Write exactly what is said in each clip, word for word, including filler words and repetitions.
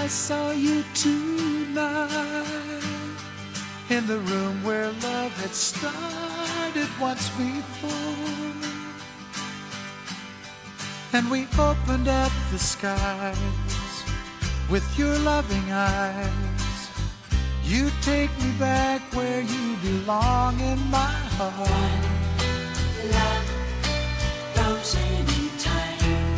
I saw you tonight in the room where love had started once before, and we opened up the skies with your loving eyes. You take me back where you belong in my heart. Love goes anytime.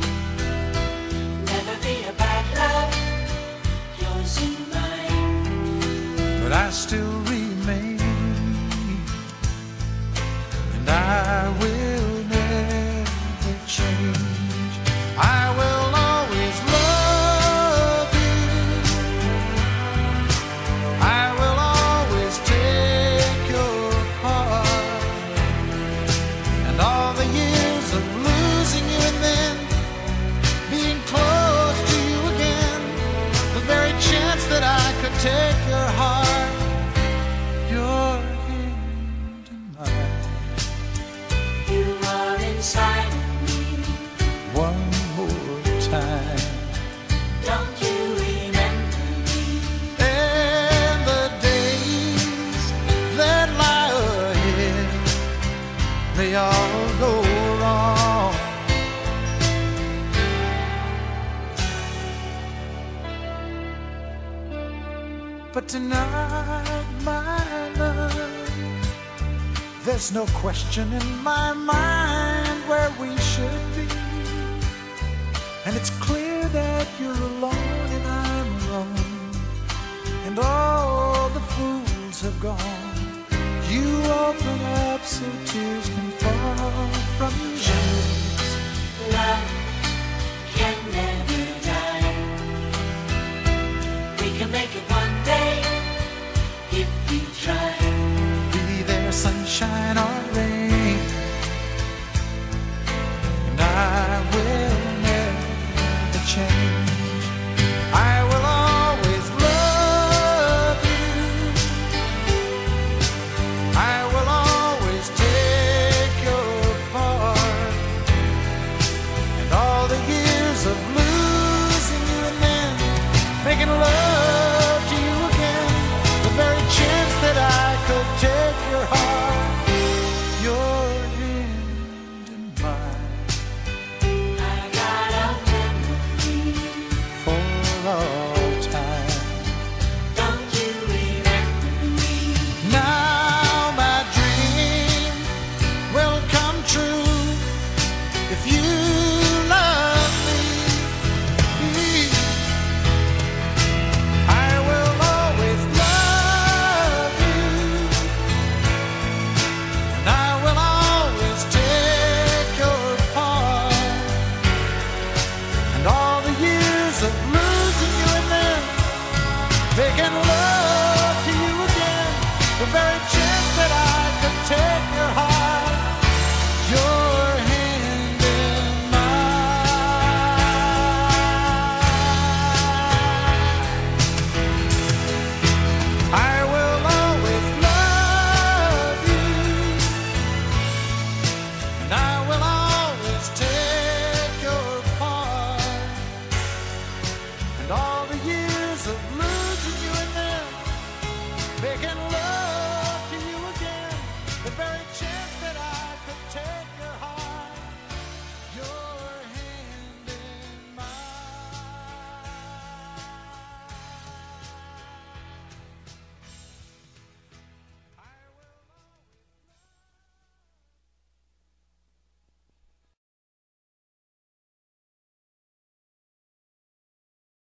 Never be a bad love, yours and mine. But I still remain, and I will never change. I will always love you. I will always take your part. And all the years of losing you and then being close to you again, the very chance that I could take your heart, your hand in mine. You are inside of me. One more time. Don't you remember me? And the days that lie ahead may all go wrong, but tonight, my love, there's no question in my mind where we should be. And it's clear that you're alone and I'm alone, and all the fools have gone. You open up so tears can fall from your eyes. Love can never die. We can make it one day if we try. Be there sunshine or rain, and I will never change. I will always love you. I will always take your part. And all the years of losing you and then making love to you again, the very chance that I could take your heart, your hand in mine, I got a memory. for all time. Don't you remember me? Now my dream will come true if you love me. I will always love you, and I will always take your part. And all the years of losing you and then making love to you again, the very